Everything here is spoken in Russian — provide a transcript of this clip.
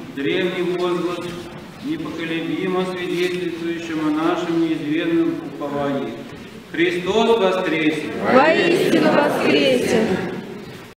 древний возглас, непоколебимо свидетельствующим о нашем неизменном уповании. Христос воскресе! Воистину воскресе!